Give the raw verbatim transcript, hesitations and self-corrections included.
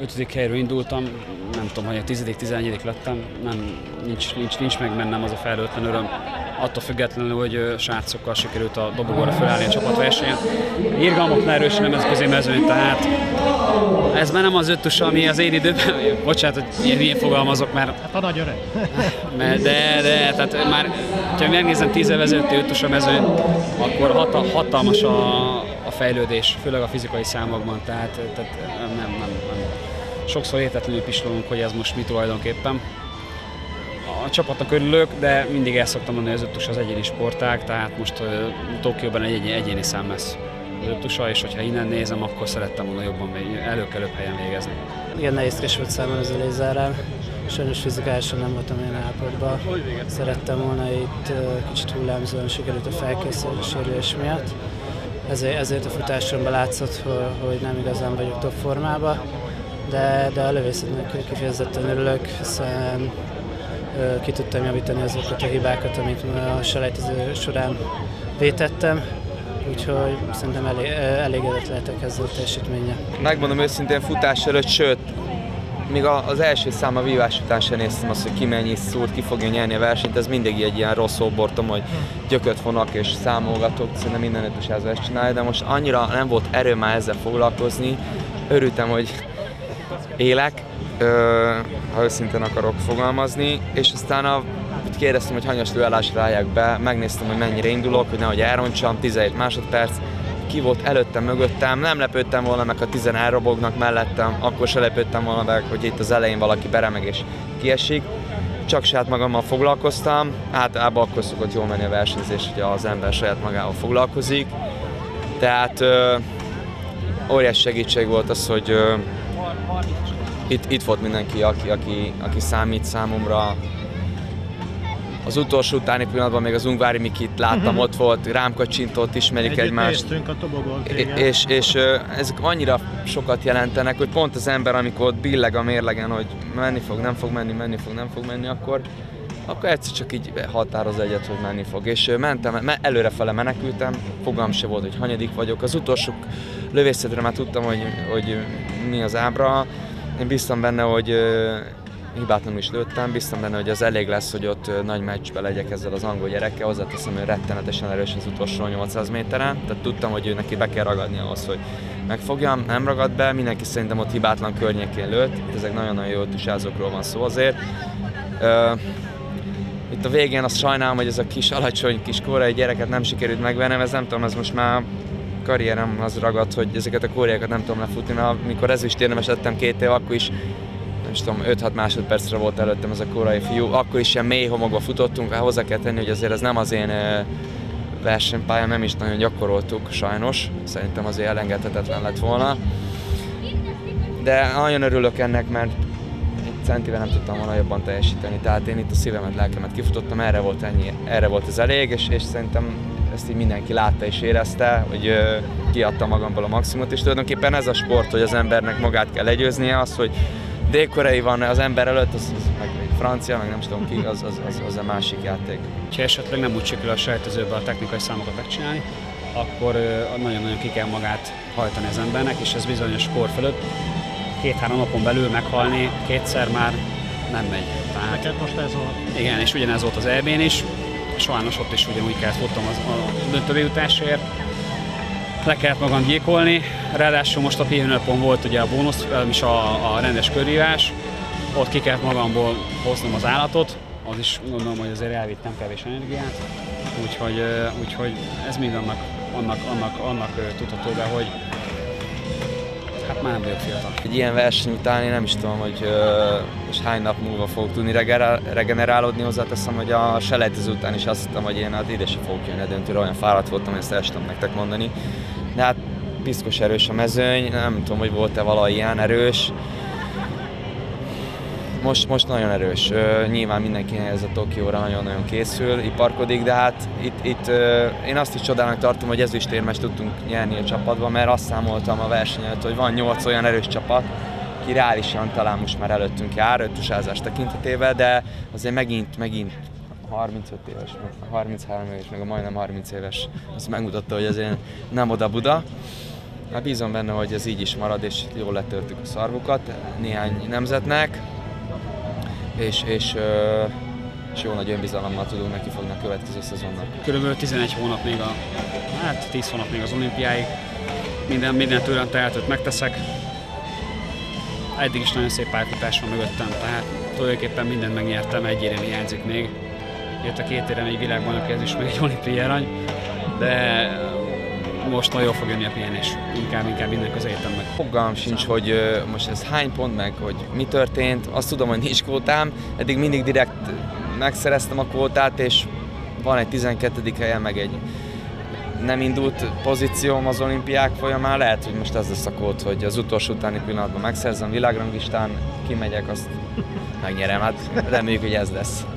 ötödik helyről indultam, nem tudom, hogy a tizedik, tizenegyedik lettem, nem, nincs, nincs, nincs meg bennem az a felhőtlen öröm. Attól függetlenül, hogy srácokkal sikerült a dobogóra felállni a csapatversenyen. Irgalmatlan erős nemzetközi mezőny, tehát ez már nem az ötös, ami az én időben, bocsánat, hogy ilyen, ilyen fogalmazok, mert... Hát a nagy öreg. De, de, tehát már, ha megnézem tíz év ezelőtti ötös a mezőny, akkor hatal, hatalmas a, a fejlődés, főleg a fizikai számokban, tehát, tehát nem, nem, nem. Sokszor értetlenül pislogunk, hogy ez most mi tulajdonképpen. A csapatnak örülök, de mindig el szoktam mondani, hogy az ötös az egyéni sportág, tehát most uh, Tokióban egy egyéni, egyéni szám lesz az ötösa, és hogyha innen nézem, akkor szerettem volna jobban előbb-előbb helyen végezni. Igen, nehézkes volt számomra az elézárám. Sajnos fizikálisan nem voltam olyan állapotban. Szerettem volna itt uh, kicsit hullámzóan sikerült a felkészülés sérülés miatt. Ezért, ezért a futásomban látszott, hogy, hogy nem igazán vagyok top formában, de, de a lövészetnek kifejezetten örülök, hiszen ki tudtam javítani azokat a hibákat, amit a selejtező során vétettem, úgyhogy szerintem elég, elégedett lehetek ezzel a teljesítménnyel. Megmondom őszintén, futás előtt, sőt, még az első szám a vívás után sem néztem azt, hogy ki mennyi szúrt, ki fogja nyerni a versenyt, ez mindig egy ilyen rossz óbortom, hogy gyököt vonak és számolgatok, szerintem minden ötösázó ezt csinálja, de most annyira nem volt erő már ezzel foglalkozni, örültem, hogy élek, ha őszintén akarok fogalmazni, és aztán a, kérdeztem, hogy hanyas lőállásra állják be, megnéztem, hogy mennyire indulok, hogy nehogy elrontsam, tizenhét másodperc, ki volt előttem, mögöttem, nem lepődtem volna meg, ha tizen elrobognak mellettem, akkor se lepődtem volna meg, hogy itt az elején valaki beremeg és kiesik. Csak saját magammal foglalkoztam, általában akkor szokott jól menni a versenyzés, hogy az ember saját magával foglalkozik. Tehát ö, óriási segítség volt az, hogy ö, Itt, itt volt mindenki, aki, aki, aki számít számomra. Az utolsó utáni pillanatban még az Ungvári Mikit láttam, uh-huh. ott volt, rám kacsintott, ismerik Együtt egymást. néztünk a tobogón, és, és ezek annyira sokat jelentenek, hogy pont az ember, amikor ott billeg a mérlegen, hogy menni fog, nem fog menni, menni fog, nem fog menni, akkor, akkor egyszer csak így határoz egyet, hogy menni fog. És mentem, előrefele menekültem, fogalmam se volt, hogy hanyadik vagyok. Az utolsó lövészetre már tudtam, hogy, hogy mi az ábra. Én biztam benne, hogy uh, hibátlanul is lőttem, biztam benne, hogy az elég lesz, hogy ott uh, nagy meccsbe legyek ezzel az angol gyerekkel. Hozzáteszem, hogy rettenetesen erős az utolsó nyolcszáz méteren, tehát tudtam, hogy ő neki be kell ragadni ahhoz, hogy megfogjam, nem ragad be, mindenki szerintem ott hibátlan környékén lőtt, ezek nagyon-nagyon jó ötösázókról van szó azért. Uh, itt a végén azt sajnálom, hogy ez a kis alacsony kis koreai gyereket nem sikerült megvennem, ez nem tudom, ez most már karrierem az ragadt, hogy ezeket a kóriákat nem tudom lefutni, mert amikor ezüstérdemes lettem két év, akkor is nem is tudom, öt-hat másodpercre volt előttem ez a koreai fiú, akkor is ilyen mély homokba futottunk, hozzá kell tenni, hogy azért ez nem az én versenypályám, nem is nagyon gyakoroltuk sajnos, szerintem azért elengedhetetlen lett volna. De nagyon örülök ennek, mert egy centivel nem tudtam volna jobban teljesíteni, tehát én itt a szívemet, lelkemet kifutottam, erre volt ennyi, erre volt ez elég, és, és szerintem ezt így mindenki látta és érezte, hogy uh, kiadta magamból a maximumot, és tulajdonképpen ez a sport, hogy az embernek magát kell legyőznie, az, hogy dél-koreai van az ember előtt, az, az meg francia, meg nem tudom ki, az, az, az, az a másik játék. Ha esetleg nem úgy sikerül a selejtezőben a technikai számokat megcsinálni, akkor nagyon-nagyon ki kell magát hajtani az embernek, és ez bizonyos sport fölött két-három napon belül meghalni kétszer már nem megy. Tehát, neked most ez volt? Igen, és ugyanez volt az é bén is. Sajnos ott is ugyanúgy kellett futnom a döntőbe jutásért. Le kellett magam gyékolni, ráadásul most a pihenőnapon volt ugye a bónusz, és a, a rendes körhívás. Ott ki kellett magamból hoznom az állatot, az is gondolom, hogy azért elvitt nem kevés energiát. Úgyhogy, úgyhogy ez mind annak, annak, annak, annak tudható be, hogy hát már nem vagyok fiatal. Egy ilyen verseny után én nem is tudom, hogy uh, most hány nap múlva fogok tudni regenerálódni, hozzáteszem, hogy a selejtező után is azt hittem, hogy én hát ide sem fogok jönni a döntőre, olyan fáradt voltam, hogy ezt el tudom nektek mondani. De hát piszkos erős a mezőny, nem tudom, hogy volt-e valaha ilyen erős. Most, most nagyon erős. Uh, nyilván mindenki ez a Tokióra nagyon-nagyon készül, iparkodik, de hát itt, itt uh, én azt is csodának tartom, hogy ezüstérmest tudtunk nyerni a csapatban, mert azt számoltam a verseny előtt, hogy van nyolc olyan erős csapat, aki reálisan talán most már előttünk jár, ötösázás tekintetében, de azért megint, megint harmincöt éves, harminchárom éves, meg a majdnem harminc éves, azt megmutatta, hogy azért nem oda Buda. Hát bízom benne, hogy ez így is marad, és jól letörtük a szarvukat néhány nemzetnek, és, és, és jó nagy önbizalommal tudunk neki fogni a következő szezonnak. Körülbelül tizenegy hónap még a, hát tíz hónap még az olimpiáig. Minden, minden tőlem tehetőt megteszek. Eddig is nagyon szép pályafutás van mögöttem, tehát tulajdonképpen mindent megnyertem, egy érem hiányzik még. Jött a két érem, egy világbajnoki, ez is meg egy olimpiai arany, de most nagyon fog jönni a pihenés, inkább, inkább minden közelítem meg. Fogalmam sincs, hogy uh, most ez hány pont meg, hogy mi történt. Azt tudom, hogy nincs kvótám, eddig mindig direkt megszereztem a kvótát, és van egy tizenkettedik helyen, meg egy nem indult pozícióm az olimpiák folyamán. Lehet, hogy most ez lesz a kvót, hogy az utolsó utáni pillanatban megszerzem világranglistán, kimegyek, azt megnyerem. Hát reméljük, hogy ez lesz.